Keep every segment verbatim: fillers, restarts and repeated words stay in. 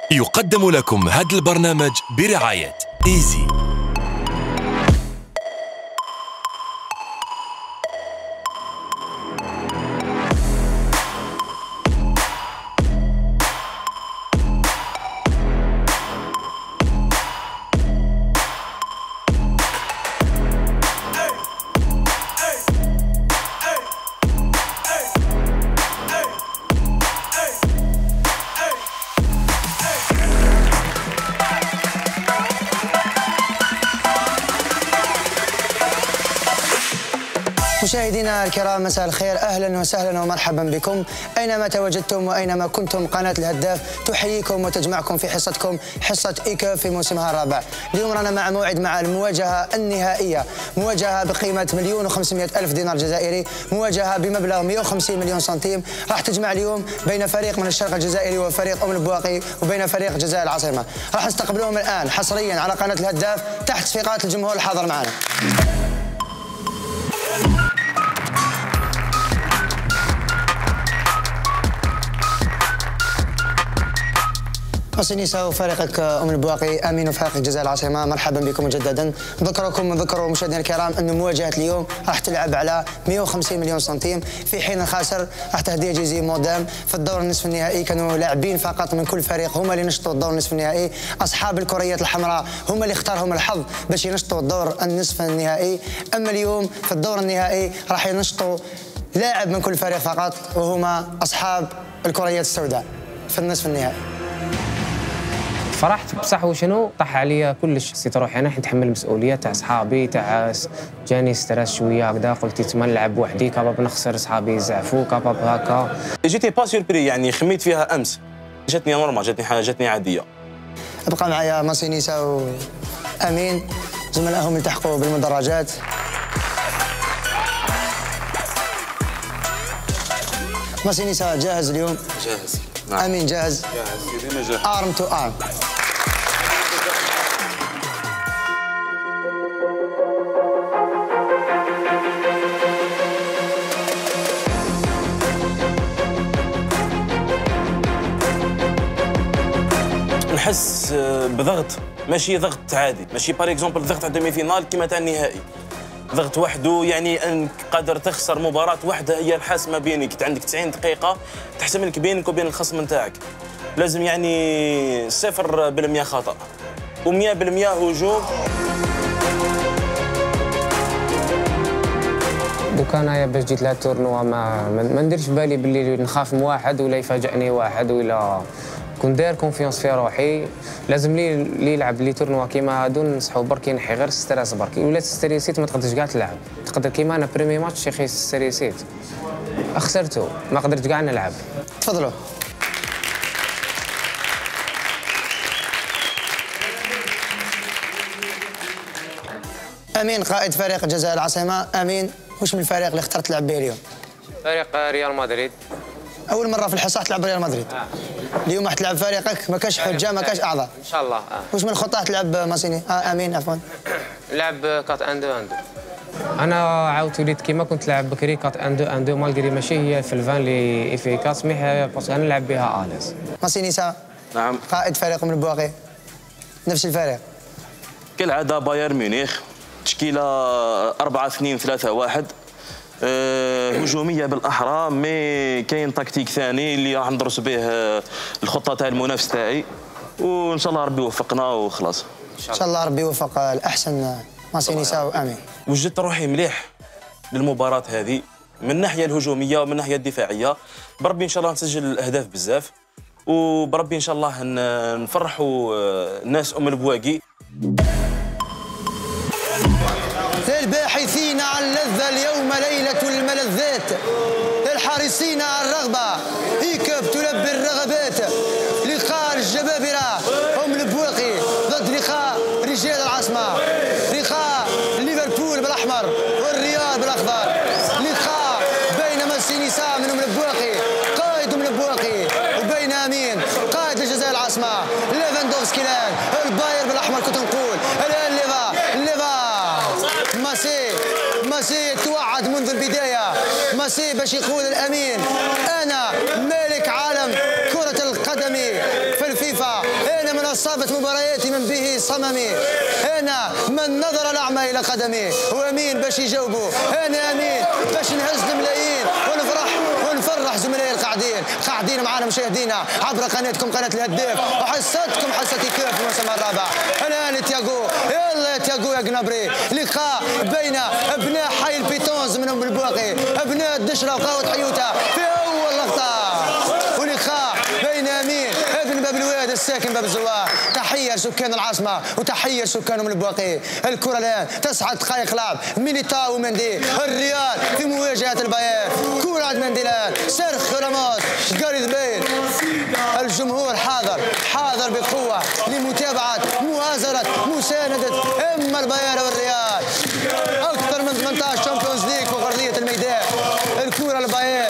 يقدم لكم هذا البرنامج برعاية إيزي. مشاهدينا الكرام، مساء الخير، اهلا وسهلا ومرحبا بكم اينما تواجدتم واينما كنتم. قناه الهداف تحييكم وتجمعكم في حصتكم حصه ايكو في موسمها الرابع. اليوم رانا مع موعد مع المواجهه النهائيه، مواجهه بقيمه مليون وخمسمائة الف دينار جزائري، مواجهه بمبلغ مئة وخمسين مليون سنتيم، راح تجمع اليوم بين فريق من الشرق الجزائري وفريق ام البواقي وبين فريق جزائر العاصمه. راح نستقبلهم الان حصريا على قناه الهداف تحت تصفيقات الجمهور الحاضر معنا. مصينيسا وفريقك ام البواقي، امين وفريق جزائر العاصمه، مرحبا بكم مجددا. نذكركم ونذكروا مشاهدينا الكرام ان مواجهه اليوم راح تلعب على مئة وخمسين مليون سنتيم، في حين الخاسر راح تهديه جيزي مودام. في الدور النصف النهائي كانوا لاعبين فقط من كل فريق هما اللي نشطوا الدور النصف النهائي، اصحاب الكريات الحمراء هما اللي اختارهم الحظ باش ينشطوا الدور النصف النهائي. اما اليوم في الدور النهائي راح ينشطوا لاعب من كل فريق فقط وهما اصحاب الكريات السوداء في النصف النهائي. فرحت بصح وشنو طاح عليا كلش، حسيت روحي انا نتحمل المسؤوليه تاع صحابي، تاع جاني ستريس شويه هكذا، قلت تما نلعب وحدي كاباب نخسر، صحابي يزعفوا كاباب هكا. جيتي با سوربري، يعني خميت فيها امس، جاتني نورمال، جاتني حاجه، جاتني عاديه. ابقى معايا مصينيسا وامين، زملائهم التحقوا بالمدرجات. مصينيسا جاهز اليوم؟ جاهز. نعم. امين جاهز؟ جاهز ديما جاهز. ارم تو ارم. نحس بضغط، ماشي ضغط عادي، ماشي بار اكزومبل ضغط على الدومي فينال كيما تاع النهائي. ضغط وحده، يعني انك قادر تخسر مباراه واحده هي الحاسمه بينك، انت عندك تسعين دقيقه تحسم لك بينك وبين الخصم نتاعك. لازم يعني صفر بالمية خطا ومية بالمية هجوم. دوكا انايا باش جيت لها التورنوا ما ما نديرش في بالي باللي نخاف من واحد ولا يفاجئني واحد، ولا كون داير كونفيونس في روحي. لازم لي اللي يلعب لي تورنوا كيما هادو نصحو برك ينحي غير ستريس برك، ولا ستريسيت ما تقدرش كاع تلعب. تقدر كيما انا بريمي ماتش يا اخي ستريسيت خسرته، ما قدرت كاع نلعب. تفضلوا. امين قائد فريق جزائر العاصمه، امين واش من الفريق اللي اخترت تلعب به اليوم؟ فريق ريال مدريد. اول مره في الحصه تلعب ريال مدريد. آه. اليوم راح تلعب فريقك، ما كاش حجه ما كاش اعذار ان شاء الله. آه. واش من الخطه تلعب ماسيني؟ آه امين عفوا. لعب كات ان دو ان دو. انا عاودت وليت كيما كنت لعب بكري كات ان دو ان دو، مالغري ماشي هي في الفان اللي افيكاس، مي باسكو انا نلعب بها اليز. ماسينيسا. نعم. قائد فريق من البواقي، نفس الفريق كالعاده بايرن ميونخ، تشكيله أربعة اثنين ثلاثة واحد، أه هجوميه بالاحرى، مي كاين تكتيك ثاني اللي راح ندرس به الخطه تاع المنافس تاعي، وان شاء الله ربي يوفقنا وخلاص. ان شاء الله ربي يوفق الاحسن ماسينيسا وامين. وجدت روحي مليح للمباراه هذه من الناحيه الهجوميه ومن الناحيه الدفاعيه، بربي ان شاء الله نسجل الاهداف بزاف، وبربي ان شاء الله نفرحوا الناس ام البواقي. للباحثين عن لذة اليوم ليلة الملذات، للحارسين عن الرغبة إيكوب تلبي الرغبات. لقاء الجبابرة أم البواقي ضد لقاء رجال العاصمة، لقاء ليفربول بالأحمر والريال بالأخضر، لقاء بين ماسينيسا من أم البواقي قائد أم البواقي وبين أمين قائد الجزائر العاصمة. ليفاندوفسكي الآن الباير بالأحمر كنت نقول الآن ليفا ليفا ماسي ماسي توعد منذ البداية، ماسي باش يقول الأمين أنا مالك عالم كرة القدم في الفيفا أنا صابت مبارياتي من به صممي، أنا من نظر الأعمى إلى قدمي، وأمين باش يجاوبوا، أنا أمين باش نهز الملايين ونفرح ونفرح زملائي القاعدين، قاعدين معنا مشاهدينا عبر قناتكم قناة الهداف، وحصتكم حصة كاف في الموسم الرابع. الآن تياغو، يلا يا تياغو يا قنابري، لقاء بين أبناء حي البيتونز منهم بالبواقي، أبناء الدشرة وقاوة حيوتة في أول لقطة، ولقاء بين أمين ابن باب الواد الساكن باب الزوار. تحية لسكان العاصمة وتحية لسكانهم البواقي. الكرة الآن تسعة دقائق لعب، ميليتاو ومندي، الريال في مواجهة البايرن. كرة عند مندي الآن، سيرخيو راموس، جاريث بيل. الجمهور حاضر حاضر بقوة لمتابعة مؤازرة مساندة إما البايرن والريال. أكثر من ثمانية عشر شامبيونز ليج فوق أرضية الميدان. الكرة البايرن،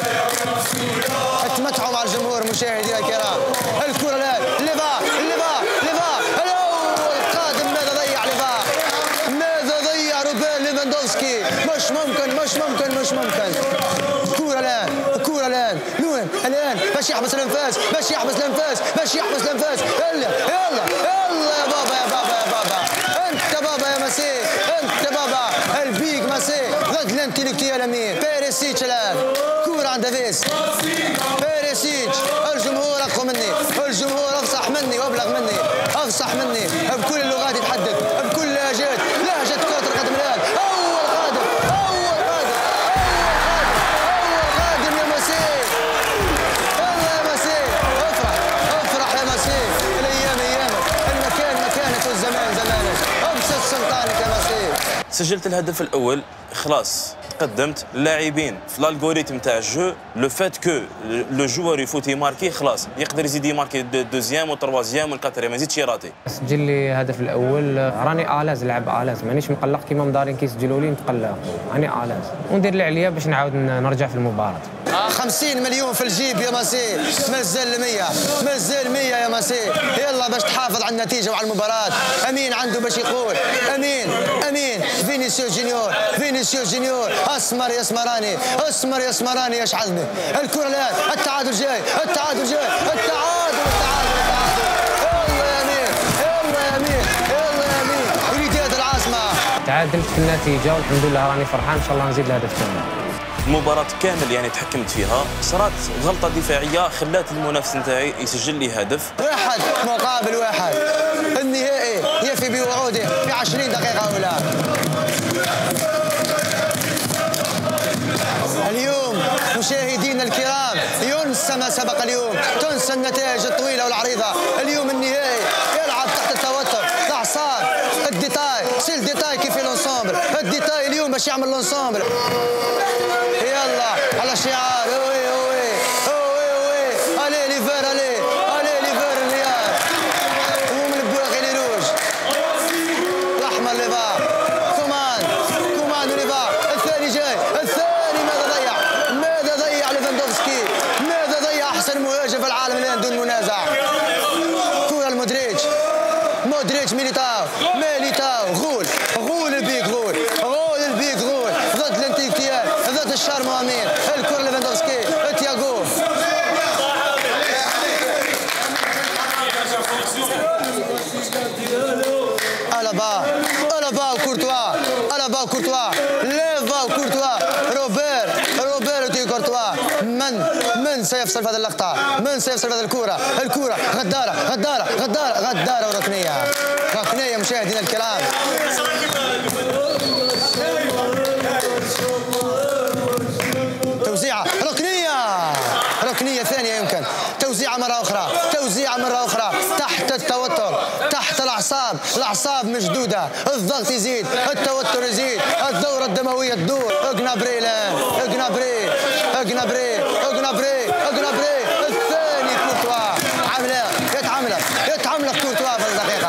اتمتعوا مع الجمهور مشاهدينا الكرام. الكرة الآن ليفا ليفا ليفا الأول قادم، ماذا ضيع ليفا؟ ماذا ضيع روبير ليفاندوفسكي؟ مش ممكن مش ممكن مش ممكن. الكرة الآن الكرة الآن لوين الآن باش يحبس الأنفاس باش يحبس الأنفاس باش يحبس الأنفاس. يلا يلا يلا يا بابا يا بابا يا بابا، أنت بابا يا مسي، أنت بابا البيك مسي ضد الانتلكتويال أمين. بيريسيتش الآن، كرة عند دافيس، بيريسيتش. الجمهور أقوى مني، الجمهور أفصح مني وأبلغ مني، أفصح مني بكل اللغات يتحدث، بكل اللهجات، لهجة كرة القدم الآن. أول قادم أول قادم أول قادم يا مسي، يلا يا مسي، افرح افرح يا مسي. الأيام أيامك، المكان مكانك، والزمان زمانك، أبسط سلطانك يا مسي. سجلت الهدف الاول، خلاص تقدمت. اللاعبين في الالغوريثم تاع الجو، لو فات كو لو جوار يفوت يماركي، خلاص يقدر يزيد يماركي دوزيام وتروازيام والكاتريام، ما يزيدش يراتي. سجل لي الهدف الاول، راني الاز نلعب الاز، مانيش مقلق كيما مدارين كيسجلوا لي نتقلق، راني الاز وندير اللي عليا باش نعاود نرجع في المباراه. خمسين مليون في الجيب يا ماسي، مازال مية، مازال مية يا ماسي. يلا باش تحافظ على النتيجة وعلى المباراة. أمين عنده باش يقول، أمين أمين فينيسيوس جونيور، فينيسيوس جونيور، أسمر يا اسمراني، أسمر يا اسمراني يا شعلمي. الكرة الآن، التعادل جاي، التعادل جاي، التعادل التعادل التعادل. يلا يا أمين، يلا يا أمين، يلا يا أمين، وليدات العاصمة. تعادلت في النتيجة والحمد لله راني فرحان، إن شاء الله نزيد الهدف ثاني. المباراة كامل يعني تحكمت فيها، صارت غلطة دفاعية خلات المنافس نتاعي يسجل لي هدف. واحد مقابل واحد، النهائي يفي بوعوده في عشرين دقيقة أولى. اليوم مشاهدينا الكرام ينسى ما سبق اليوم، تنسى النتائج الطويلة والعريضة. اليوم النهائي يلعب تحت التوتر، الأعصاب، الديتاي، سي الديتاي كيف لونسومبل، الديتاي اليوم باش يعمل لونسومبل. يلا على شعار اوي اوي اوي اوي الي ليفر الي الي ليفر الريال، ومن البواقي لي روج الاحمر ليفا، كومان كومان ليفا. الثاني جاي، الثاني ماذا ضيع؟ ماذا ضيع ليفاندوفسكي؟ ماذا ضيع احسن مهاجم في العالم الان دون منازع؟ كرة المودريتش، مودريتش ميليتاو، ميليتاو غول غول البيك غول غول البيك غول ضد الانتيكتيال ضد الشارم امين. الكرة ليفاندوفسكي، تياغو ألابا ألابا وكورتوا، ألابا وكورتوا، ليفا وكورتوا، روبير روبير وتي كورتوا. من من سيفصل في هذه اللقطة؟ من سيفصل في هذه الكرة؟ الكرة غدارة غدارة غدارة غدارة وركنية، ركنية مشاهدينا الكرام. توزيعة ركنية، ركنية ثانية يمكن، توزيعة مرة أخرى، توزيعة مرة أخرى تحت التوتر، تحت الأعصاب، الأعصاب مشدودة، الضغط يزيد، التوتر يزيد، الدورة الدموية تدور. اجنابري الآن، اجنابري اجنابري اجنابري اجنابري. الثاني كورتوا عملاق، يتعملق يتعملق كورتوا في الدقيقة.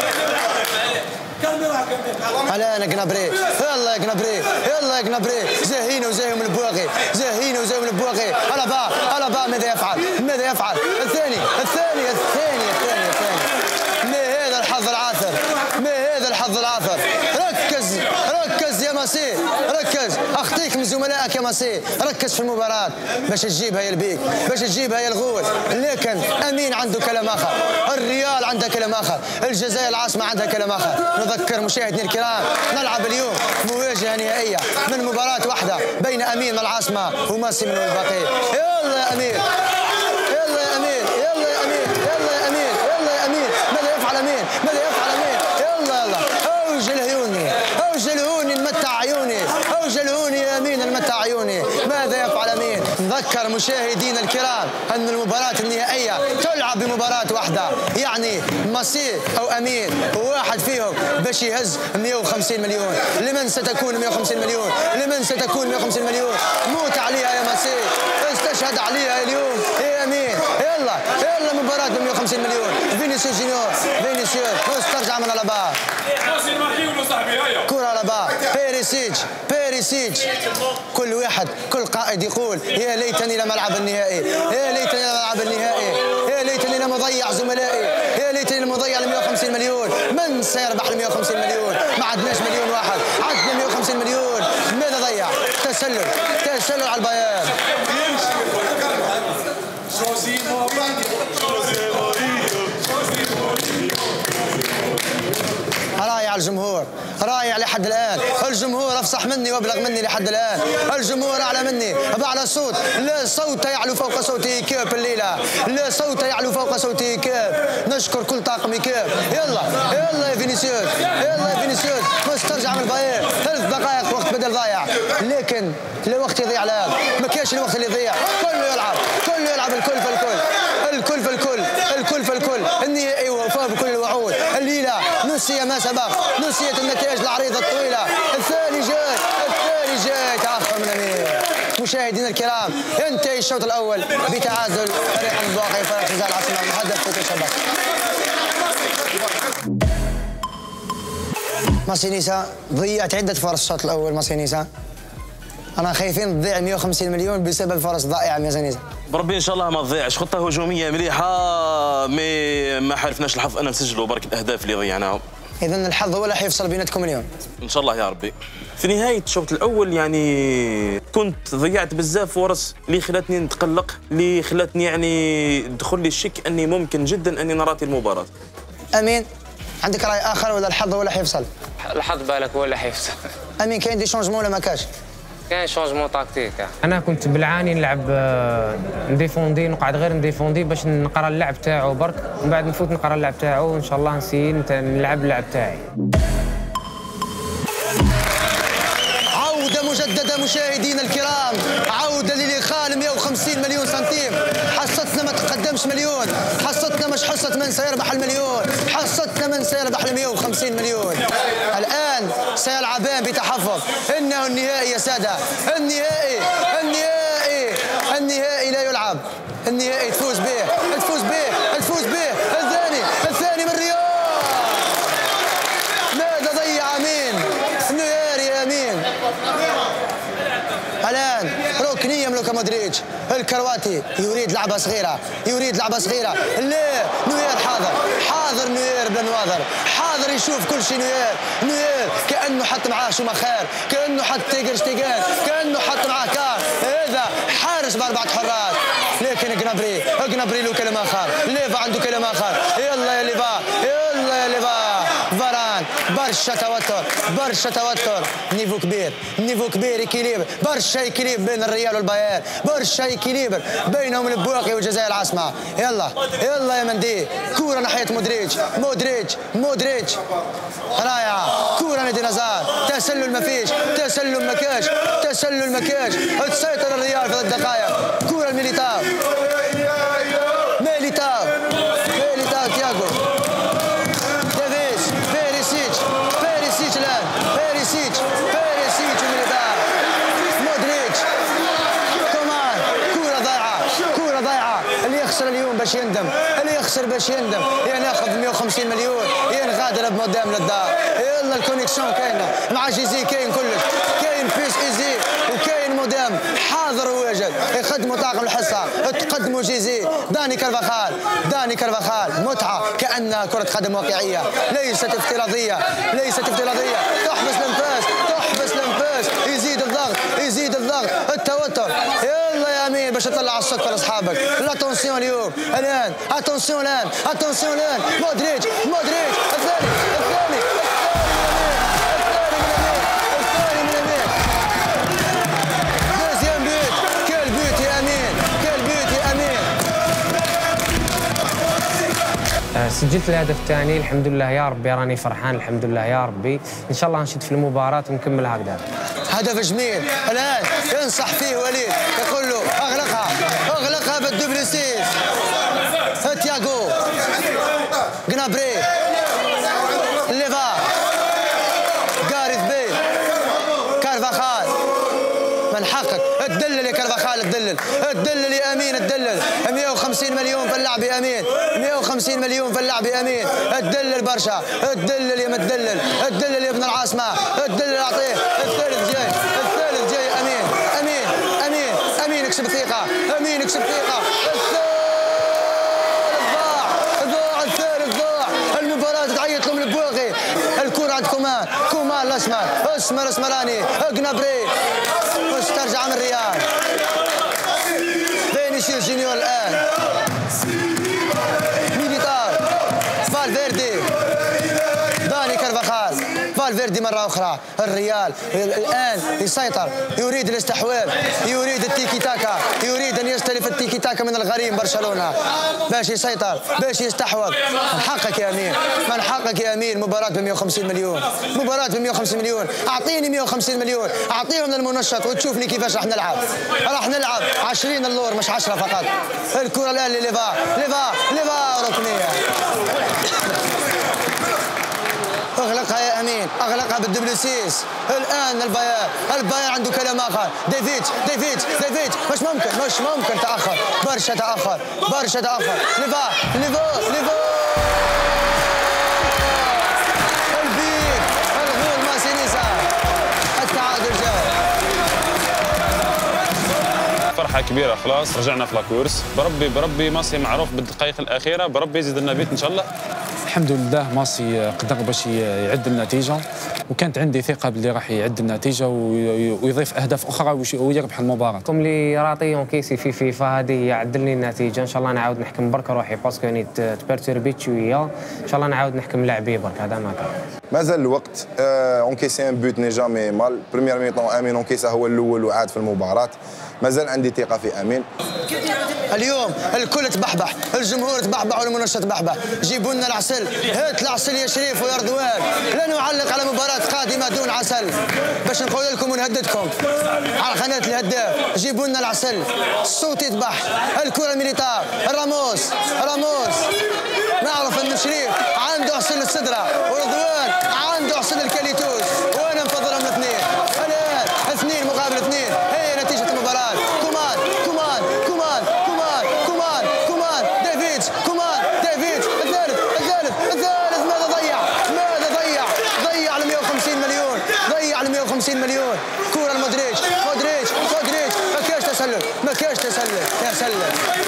الآن جنابري، يلا يا جنابري، يلا يا جنابري، زاهين وزاهي من البواقي، زاهين وزاهي من البواقي. ألابا ألابا ماذا يفعل؟ ماذا يفعل؟ الثاني الثاني الثاني الثاني الثاني. ما هذا الحظ العاثر، ما الحظ العاثر. ركز ركز يا ماسي، ركز، اخطيك من زملائك يا يا ماسي ركز في المباراة باش تجيبها يا البيك، باش تجيبها يا الغول. لكن امين عنده كلام اخر، الريال عنده كلام اخر، الجزائر العاصمة عندها كلام اخر. نذكر مشاهدينا الكرام نلعب اليوم مواجهة نهائية من مباراة واحدة بين امين من العاصمة وماسي من الباقي. يلا يا امين، يلا يا امين، يلا يا امين، يلا يا امين، يلا يا امين. ماذا يفعل امين؟ ماذا يفعل امين؟ يلا يلا اوجل عيوني، اوجلهوني نمتع عيوني، اوجلهوني يا امين نمتع عيوني. ماذا يفعل امين؟ نذكر مشاهدينا الكرام ان المباراة النهائية تلعب بمباراة واحدة، يعني ماسي او امين واحد فيهم باش يهز مئة وخمسين مليون. لمن ستكون مئة وخمسين مليون؟ لمن ستكون مئة وخمسين مليون؟ موت عليها يا ماسي، استشهد عليها اليوم يا امين. يلا يلا مباراة ب مئة وخمسين مليون. فينيسيوس جونيور، فينيسيوس ترجع من على بار، كرة على بار، بيريسيتش بيريسيتش. كل واحد كل قائد يقول يا ليتني لم العب النهائي، يا ليتني لم العب النهائي، يا ليتني لم اضيع زملائي، يا ليتني لم اضيع ال مئة وخمسين مليون. من سيربح ال مئة وخمسين مليون؟ ما عندناش مليون واحد، عندنا مئة وخمسين مليون. ماذا ضيع؟ تسلل، تسلل على البيان. رايع الجمهور، رايع لحد الان. الجمهور افصح مني وابلغ مني لحد الان. الجمهور اعلى مني باعلى صوت. لا صوت يعلو فوق صوت ايكاب الليله، لا صوت يعلو فوق صوت ايكاب. نشكر كل طاقم ايكاب. يلا يلا يا فينيسيوس، يلا يا فينيسيوس باش ترجع من الباير. ثلاث دقائق وقت بدل ضايع، لكن الوقت يضيع الان، ما كاش الوقت اللي يضيع. كله يلعب، كله يلعب، الكل في الكل، الكل في الكل، الكل في الكل. النهائي وفاء بكل الوعود. الليله نسي ما سبق، نسيت النتائج العريضه الطويله. الثاني جاي، الثاني جاي تاخر من امين. مشاهدينا الكرام ينتهي الشوط الاول بتعادل فريق الباقي فريق الجزائر العاصمه المهدف في شباك. ماسينيسا ضيعت عده فرص الشوط الاول. ماسينيسا انا خايفين تضيع مئة وخمسين مليون بسبب فرص ضائعه. ماسينيسا بربي ان شاء الله ما تضيعش. خطه هجوميه مليحه، مي ما حالفناش الحظ ان نسجلوا برك الاهداف اللي ضيعناهم. اذا الحظ هو اللي حيفصل بيناتكم اليوم ان شاء الله يا ربي. في نهايه الشوط الاول يعني كنت ضيعت بزاف فرص اللي خلاتني نتقلق، اللي خلاتني يعني دخل لي الشك اني ممكن جدا اني نراتي المباراه. امين عندك راي اخر ولا الحظ هو اللي حيفصل؟ الحظ بالك هو اللي حيفصل. امين كاين دي شونجمون ولا ما كاش؟ كاين شونجمون تاكتيك. انا كنت بالعاني نلعب نديفوندي، نقعد غير نديفوندي باش نقرا اللعب تاعو برك، ومن بعد نفوت نقرا اللعب تاعو وان شاء الله نسي نلعب اللعب تاعي. عودة مجددة مشاهدينا الكرام، عودة للإخال مئة وخمسين مليون سنتيم. حصتنا ما تقدمش مليون، حصتنا مش حصة من سيربح المليون، حصتنا من سيربح ال مئة وخمسين مليون. الآن سيلعبان بتحفظ. إنه النهائي يا سادة، النهائي النهائي النهائي لا يلعب. النهائي تفوز به، تفوز به، تفوز به. الثاني الثاني من ريال. ماذا ضيع امين؟ النهائي يا امين. الان ركنيه من لوكا مودريتش. الكرواتي يريد لعبه صغيره، يريد لعبه صغيره. لا نوير حاضر، حاضر نوير بلا نواظر، حاضر يشوف كل شيء. نوير نوير كانه حط معاه شوماخير، كانه حط تيجر شتيجان، كانه حط معاه كار. هذا حارس باربعه حراس. لكن جنابري جنابري له كلام اخر، ليفا عنده كلام اخر. يلا يا ليفا، يلا يا ليفا. فاران برشا توتر، برشا توتر. نيفو كبير، نيفو كبير، اكيليبر، برشا اكيليبر بين الريال والبايرن، برشا اكيليبر بينهم البواقي والجزائر العاصمه. يلا يلا يا مندي، كوره ناحيه مودريتش، مودريتش مودريتش رايعه، كوره نادي نزار. تسلل ما فيش، تسلل ما كاش، تسلل ما كاش. تسيطر الريال في ثلاث دقائق. كوره الميليتاو، ميليتاو ميليتاو تياغو دافيس، بيريسيتش بيريسيتش الان، بيريسيتش بيريسيتش ميليتاو، مودريتش كومان. كوره ضايعه، كوره ضايعه. اللي يخسر اليوم باش يندم، اللي يخسر باش يندم. يا ناخذ مئة وخمسين مليون يا نغادر بمودام للدار. يلا الكونيكسيون كاينه مع جيزي، كاين كلش، كاين بيس ايزي وكاين مودام حاضر وواجد. يخدموا طاقم الحصه، تقدموا جيزي. داني كارفاخال، داني كارفاخال متعه كانها كره قدم واقعيه، ليست افتراضيه، ليست افتراضيه. تحبس الانفاس، تحبس الانفاس. يزيد الضغط، يزيد الضغط. الضغط التوتر. يلا يا امين باش تطلع السكر لاصحابك. الاتونسيون اليوم الان، اتونسيون الان، اتونسيون الان. مودريتش مودريتش الثاني الثاني الثاني من امين دوزيام بيت. كل بيت يا امين، كل بيت يا امين. سجلت الهدف الثاني الحمد لله يا ربي، راني فرحان الحمد لله يا ربي. ان شاء الله نشد في المباراه ونكمل هكذا. هدف جميل الان ينصح فيه وليد، يقول له اغلقها اغلقها بالدبل سيس. تياغو جنابري ليفا غاريث بيل كارفاخال. من حقك تدلل يا كارفاخال، تدلل تدلل يا امين، تدلل. مئة وخمسين مليون في اللعب يا امين، مئة وخمسين مليون في اللعب يا امين. تدلل برشا، تدلل يا متدلل، تدلل يا ابن العاصمه، تدلل اعطيه. الثالث جاي، الثالث جاي امين امين امين امين. اكسب ثقه امين، اكسب ثقه. الثالث ضاع ضاع، الثالث ضاع. المباراه تعيط لهم البواغي. الكره عند كومان، كومان الاسمر اسمر اسمراني جنابري. ترجع من الريال. فينيسيوس جونيور الان. ميليتار فالفيردي داني كارفاخال. فالفيردي مرة أخرى. الريال الآن يسيطر، يريد الاستحواذ، يريد التيكي تاكا، يريد أن يستلف التيكي تاكا من الغريم برشلونة باش يسيطر، باش يستحوذ. من حقك يا أمين، من حقك يا أمين. مباراة ب مئة وخمسين مليون، مباراة ب مئة وخمسين مليون. أعطيني مئة وخمسين مليون، أعطيهم للمنشط وتشوفني كيفاش راح نلعب. راح نلعب عشرين اللور مش عشرة فقط. الكرة الآن لليفا، ليفا ليفا ركنية. اغلقها يا امين، اغلقها بالدبلوسيس. الان الباير، الباير عنده كلام اخر. ديفيد ديفيد ديفيد مش ممكن مش ممكن تاخر، برشا تاخر برشا تاخر. ليفا ليفا ليفا البيت الغول ماسينيسا. التعادل جاي. فرحة كبيرة خلاص، رجعنا في لاكورس. بربي بربي ماسي معروف بالدقائق الأخيرة، بربي يزيد لنا بيت إن شاء الله. الحمد لله ماسي قدر باش يعد النتيجة، وكانت عندي ثقة باللي راح يعد النتيجة ويضيف أهداف أخرى ويربح المباراة. كم اللي راطيون كيسي في فيفا هذه عدلني النتيجة. إن شاء الله نعاود نحكم برك روحي باسكو يعني تبرتربيت شوية. إن شاء الله نعاود نحكم لاعبي برك، هذا ما كان. مازال الوقت. اونكيسي ان بوت ني جامي مال. بريمير ميطون امين اونكيسا هو الاول وعاد في المباراة. مازال عندي ثقة في امين. اليوم الكل تبحبح، الجمهور تبحبح والمنشط تبحبح. جيبوا لنا العسل، هات العسل يا شريف ويا رضوان. لا نعلق على مباراة قادمة دون عسل باش نقول لكم ونهددكم على قناة الهداف. جيبوا لنا العسل، الصوت يذبح. الكرة ميليتار، راموس راموس. نعرف ان شريف عنده عسل الصدرة ورضوان عنده عسل الكاليتوس، وانا نفضلهم الاثنين. الان اثنين مقابل اثنين، هي نتيجة المباراة. كومان كومان كومان كومان كومان كومان ديفيد كومان ديفيد. الثالث الثالث الثالث. ماذا ضيع ماذا ضيع ضيع ال مئة وخمسين مليون، ضيع ال مئة وخمسين مليون. كرة لمودريتش مودريتش مودريتش. ما كاش تسلل ما كاش تسلل يا سلل.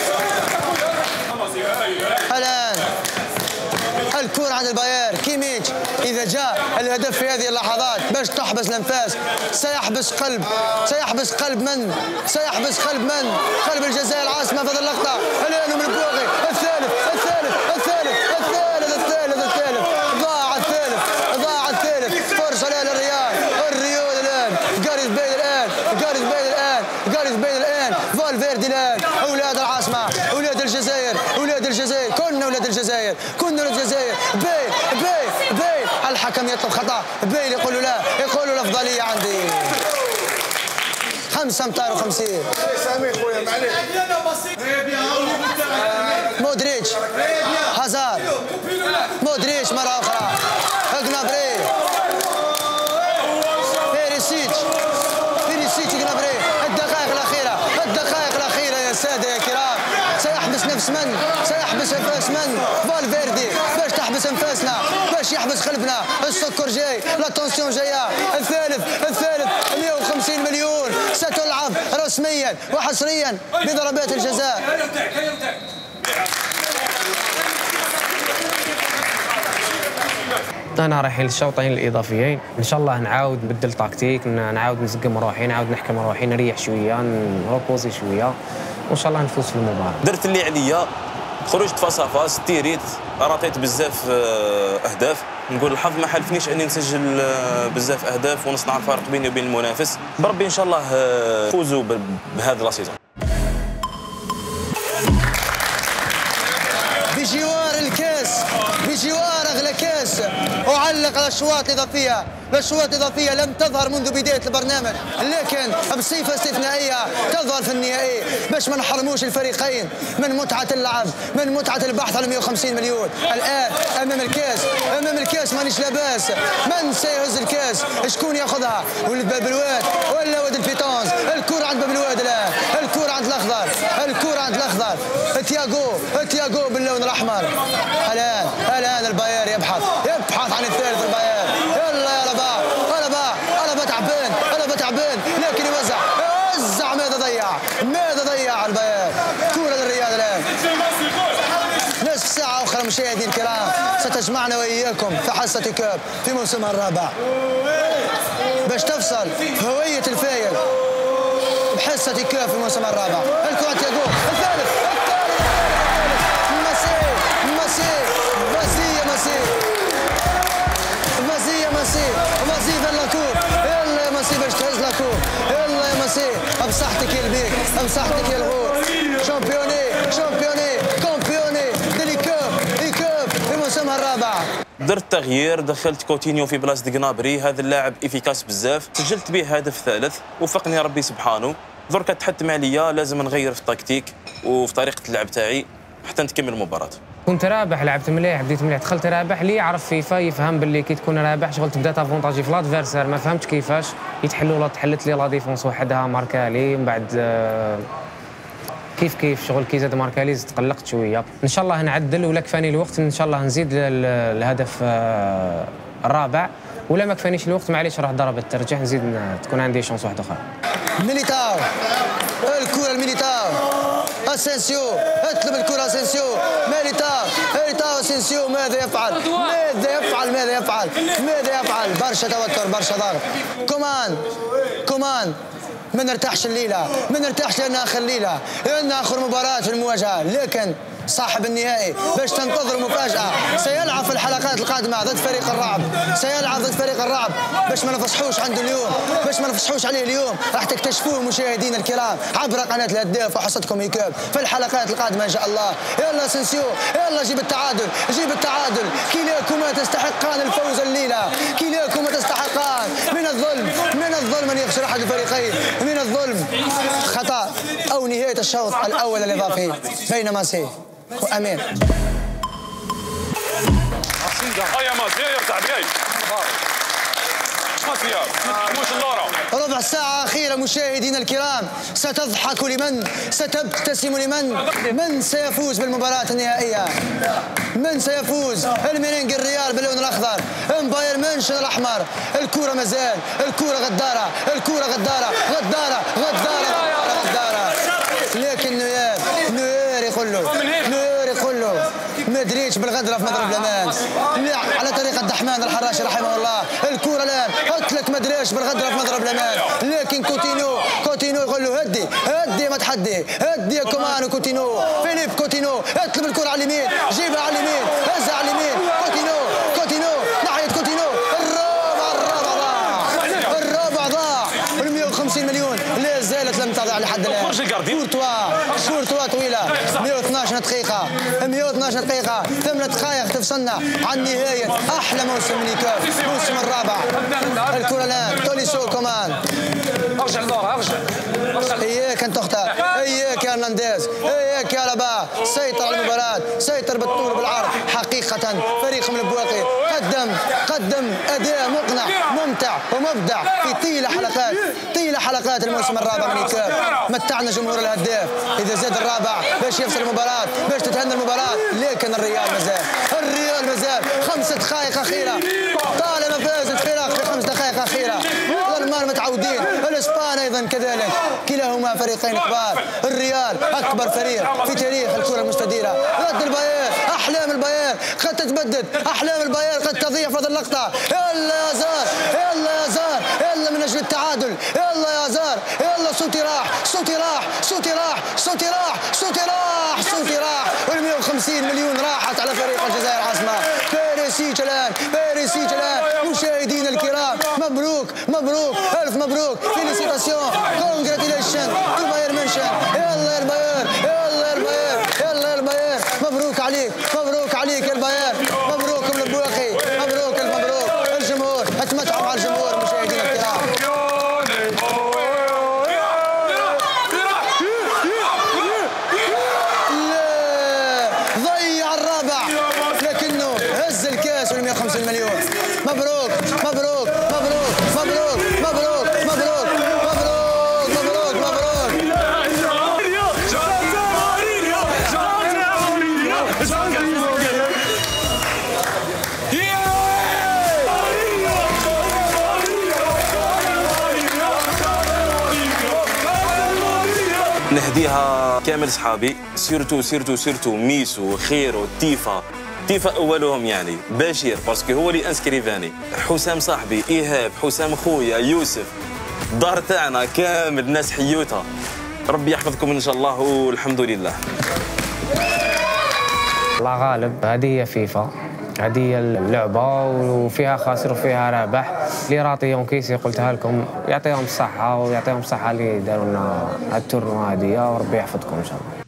الان الكرة عند الباير. كيميتش إذا جاء الهدف في هذه اللحظات باش تحبس الأنفاس، سيحبس قلب سيحبس قلب من؟ سيحبس قلب من؟ قلب الجزائر العاصمة في هذه اللقطة. الآن من البوغي. الثالث الثالث الثالث الثالث الثالث الثالث. ضاع الثالث ضاع الثالث. فرصة الآن للريال، الريال الآن. غاريث بيل الآن، غاريث بيل الآن، غاريث بيل الآن. فالفيردي الآن. أولاد العاصمة، أولاد الجزائر، أولاد الجزائر. كنا أولاد الجزائر، كنا أولاد الجزائر. بيل بيل بيل. الحكم يطلب خطأ، بيل يقول له لا، يقول له الأفضلية عندي. خمسة أمتار وخمسين. مودريتش هازار مودريتش مرة أخرى. جنابري بيريسيتش بيريسيتش جنابري. الدقائق الأخيرة الدقائق الأخيرة يا سادة يا كرام. سيحبس نفس من؟ سيحبس أنفاس من؟ فالفيردي باش تحبس أنفاسنا، باش يحبس قلبنا. السكر جاي، لاتونسيون جاية. الثالث الثالث. مئة وخمسين مليون ستلعب رسميا وحصريا بضربات الجزاء. انا رايحين للشوطين الاضافيين، ان شاء الله نعاود نبدل تكتيك، نعاود نزقم روحي، نعاود نحكم روحي، نريح شويه، نروبوزي شويه، وان شاء الله نفوز في المباراه. درت اللي عليا، خرجت فاس فاس، تيريت، راتيت بزاف اهداف، نقول الحظ ما حالفنيش اني نسجل بزاف اهداف ونصنع الفارق بيني وبين المنافس. بربي ان شاء الله فوزوا بهذا السيزون. بجوار الكاس، بجوار اغلى كاس، اعلق على الاشواط الاضافيه، الاشواط الاضافيه لم تظهر منذ بدايه البرنامج، لكن بصفه استثنائيه تظهر في النهائي باش ما نحرموش الفريقين من متعه اللعب، من متعه البحث على مئة وخمسين مليون. الان امام الكاس، امام الكاس مانيش لاباس من سيهز الكاس، شكون ياخذها؟ ولد باب الواد ولا ولد البيتونز؟ الكره عند باب الواد الان، الكره عند الاخضر، الكره عند الاخضر، تياغو تياغو باللون الاحمر. الان الان الباير يبحث يبحث عن الثالث الباير. يلا يا لبا لبا لبا تعبان لبا تعبان، لكن يوزع يوزع. ماذا ضيع؟ ماذا ضيع الباير؟ كرة للرياض الان. نصف ساعة أخرى مشاهدينا الكرام ستجمعنا وإياكم في حصة كاب في موسمها الرابع باش تفصل في هوية الفايل بحصة كاب في موسمها الرابع. الكرة تياغو الثالث ماسي ماسي ماسي ماسي ماسي ماسي ماسي في لاكور. يلا يا ماسي باش تهز لاكور، يلا يا ماسي بصحتك يا البيك، بصحتك يا الغور. شامبيوني شامبيوني كومبيوني ديليكوب ايكوب في موسمها الرابع. درت تغيير، دخلت كوتينيو في بلاصه جنابري، هذا اللاعب افيكاس بزاف، سجلت به هدف ثالث، وفقني ربي سبحانه. درك تحتم عليا لازم نغير في التكتيك وفي طريقه اللعب تاعي حتى نكمل المباراه. كنت رابح، لعبت مليح، بديت مليح، دخلت رابح. اللي يعرف فيفا يفهم باللي كي تكون رابح شغل تبدا تافونتاجي في لادفيرسير، ما فهمتش كيفاش يتحلوا لا تحلت لي لا ديفونس وحدها ماركا لي، من بعد كيف كيف شغل كي زاد ماركا لي تقلقت شويه. ان شاء الله نعدل، ولا كفاني الوقت ان شاء الله نزيد الهدف الرابع، ولا ما كفانيش الوقت معليش راح ضربت ترجع نزيد تكون عندي شانس واحده اخرى. ميليتاو الكره الميليتاو اسينسيو اطلب الكره اسينسيو ميليتاو ميليتاو اسينسيو ماذا يفعل؟ ماذا يفعل؟ ماذا يفعل؟ ماذا يفعل؟ برشا توتر، برشا ضغط. كومان كومان ما نرتاحش الليله، ما نرتاحش لان اخر ليله، لان اخر مباراه في المواجهه، لكن صاحب النهائي باش تنتظر مفاجأة، سيلعب في الحلقات القادمة ضد فريق الرعب، سيلعب ضد فريق الرعب باش ما نفصحوش عنده اليوم، باش ما نفصحوش عليه اليوم، راح تكتشفوه مشاهدينا الكرام عبر قناة الهداف وحصتكم ايكاب في الحلقات القادمة ان شاء الله. يلا سنسيو، يلا جيب التعادل، جيب التعادل، كلاكما تستحقان الفوز الليلة، كلاكما تستحقان من الظلم، من الظلم ان يخسر احد الفريقين، من الظلم خطأ او نهاية الشوط الاول الاضافي بين ماسي وامين. ربع ساعة أخيرة مشاهدينا الكرام، ستضحك لمن؟ ستبتسم لمن؟ من سيفوز بالمباراة النهائية؟ من سيفوز؟ الميرينج الريال باللون الأخضر، بايرن ميونخ الأحمر. الكرة مازال، الكرة غدارة، الكرة غدارة، غدارة غدارة غدارة، لكن نوير نوير يقول له، نوير يقول له ما دريتش بالغدره في مضرب الامان على طريقه دحمان الحراشي رحمه الله. الكره الان قلت لك ما دريتش بالغدره في مضرب الامان، لكن كوتينو كوتينو يقول له هدي هدي ما تحدي، هدي يا كومان وكوتينو. فيليب كوتينو يطلب الكره على اليمين، جيبها على اليمين، هزها على اليمين. كوتينو كوتينو ناحيه كوتينو، الرابع الرابع ضاع، الرابع ضاع. مئة وخمسين مليون لا زالت لم تضع لحد الان. كورتوا كورتوا طويله، مئة واثناش دقيقه، مئة واثناش دقيقه، ثمان دقائق تفصلنا عن نهايه احلى موسم من الكاف، الموسم الرابع. الكره الان توليسو كومان، ارجع لورا، ارجع اياك ان تخطئ، اياك يا هرنانديز، اياك يا لبا. سيطر على المباراه، سيطر بالطول بالعرض. حقيقه فريق من البواقي قدم قدم اداء مقنع ممتع ومبدع في طيله حلقات طيله حلقات الموسم الرابع من الكاف. متعنا جمهور الهداف، اذا زاد الرابع باش يفصل المباراه، باش تتهنى المباراه، لكن الريال مازال، الريال مازال خمس دقائق اخيره، طالما فاز الفرق في خمس دقائق اخيره. الالمان متعودين، الاسبان ايضا كذلك، كلاهما فريقين كبار. الريال اكبر فريق في تاريخ الكره المستديره ضد البايرن، احلام البايرن قد تتبدد، احلام البايرن قد تضيع في هذه اللقطه. يلا يا زار، يلا يا زار، يلا من اجل التعادل، يلا يا زار، يلا صوتي راح، صوتي راح، صوتي راح، صوتي راح، صوتي راح، صوتي راح، وال مئة وخمسين مليون راحت على فريق الجزائر العاصمه. بيريسيتش الان، بيريسيتش الان. مشاهدينا الكرام، مبروك مبروك الف مبروك، فيليسيتاسيون، كونغراتيليشن تو بايرن ميونخ. يلا يا البايرن، يلا يا البايرن، يلا يا البايرن، مبروك عليك، مبروك عليك يا البايرن، مبروك من البواقي، مبروك الف مبروك. الجمهور اتمتعوا مع الجمهور مشاهدينا الكرام. ضيع الرابع لكنه هز الكاس وال مئة وخمسين مليون. مبروك مبروك مبروك مبروك مبروك مبروك مبروك مبروك مبروك. نهديها كامل صحابي، سيرتو سيرتو سيرتو ميسو خيرو تيفا تيفا اولهم يعني بشير باسكو هو اللي انسكريفاني، حسام صاحبي، ايهاب، حسام خويا، يوسف، الدار تاعنا كامل ناس حيوتها. ربي يحفظكم ان شاء الله والحمد لله. الله غالب، هذه هي فيفا، هذه هي اللعبه وفيها خاسر وفيها رابح. اللي راطيهم كيسي قلتها لكم يعطيهم الصحه ويعطيهم الصحه اللي داروا لنا هاد التورنوا هذه، وربي يحفظكم ان شاء الله.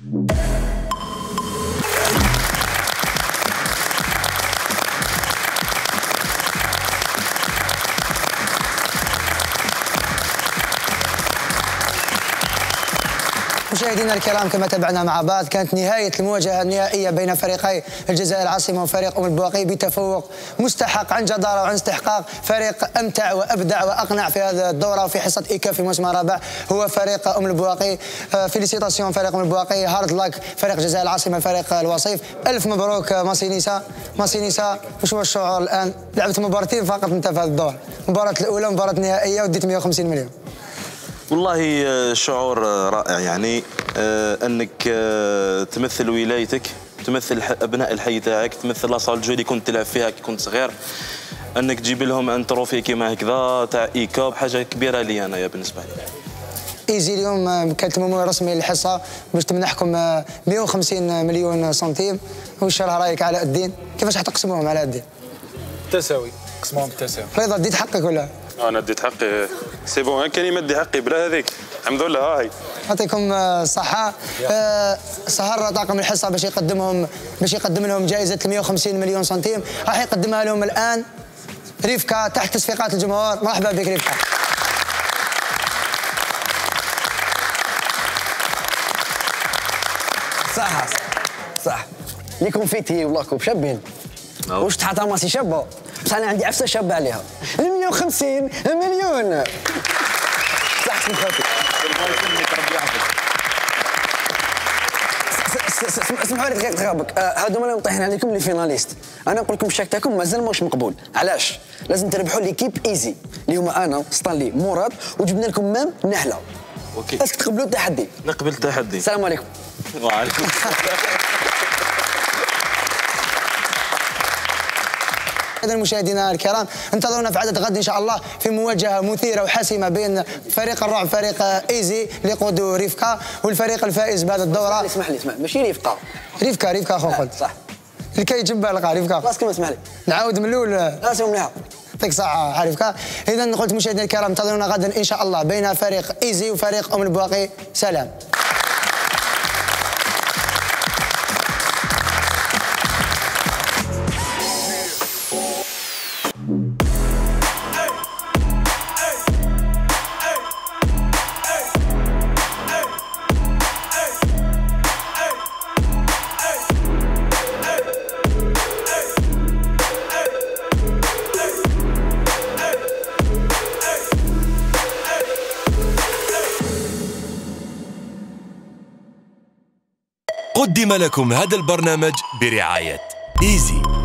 مشاهدينا الكرام، كما تابعنا مع بعض كانت نهاية المواجهة النهائية بين فريقي الجزائر العاصمة وفريق أم البواقي بتفوق مستحق عن جدارة وعن استحقاق. فريق أمتع وأبدع وأقنع في هذه الدورة وفي حصة إيكاف في موسم الرابع هو فريق أم البواقي. فيليسيتاسيون فريق أم البواقي، هارد لاك فريق الجزائر العاصمة فريق الوصيف. ألف مبروك ماسينيسا. ماسينيسا، وش هو الشعور الآن؟ لعبت مباراتين فقط أنت في هذه الدورة، المباراة الأولى مباراة نهائية وديت مئة وخمسين مليون. والله شعور رائع يعني، انك تمثل ولايتك، تمثل اابناء الحي تاعك، تمثل لاصال جو اللي كنت تلعب فيها كي كنت صغير، انك تجيب لهم ان تروفي كيما هكذا تاع ايكاب، حاجه كبيره لي انايا بالنسبه لي. ايزي اليوم كانت الممول الرسمي للحصه باش تمنحكم مئة وخمسين مليون سنتيم. وش رايك على الدين؟ كيفاش حتقسموهم على الدين؟ تساوي، قسموهم بالتساوي. رضا ديت حقك ولا؟ انا ديت حقي، سي بون كان يمدي حقي بلا هذيك، الحمد لله. ها هي يعطيكم الصحة. آه سهر طاقم الحصة باش يقدمهم باش يقدم لهم جائزة مئة وخمسين مليون سنتيم، راح يقدمها لهم الآن ريفكا تحت تصفيقات الجمهور. مرحبا بك ريفكا. صح صح اللي كونفيتي والله كوب شابين. واش تحط ماسي شابه، بصح انا عندي عفسه شابه عليها. مئة وخمسين مليون. صح اسمك خوتي. اسمحوا لي دقيقه تغابك، هادو اللي مطيحين عليكم لي فيناليست. انا نقول لكم الشاك تاعكم مازال ماهوش مقبول. علاش؟ لازم تربحوا ليكيب ايزي اللي هما انا ستانلي مراد، وجبنا لكم مام نحله. اوكي، اسك تقبلوا التحدي؟ نقبل التحدي. السلام عليكم. وعليكم السلام. إذا مشاهدينا الكرام، انتظرونا في عدد غد ان شاء الله في مواجهه مثيره وحاسمه بين فريق الرعب فريق ايزي اللي يقودوا ريفكا والفريق الفائز بهذه الدوره. اسمح لي اسمح ماشي ريفكا. ريفكا ريفكا اخو قلت صح. اللي كيجيب لقى ريفكا. خلاص كما اسمح لي. نعاود من الاول. راسهم مليحه. يعطيك الصحه ريفكا. اذا قلت مشاهدينا الكرام انتظرونا غدا ان شاء الله بين فريق ايزي وفريق ام البواقي. سلام. قدم لكم هذا البرنامج برعاية إيزي.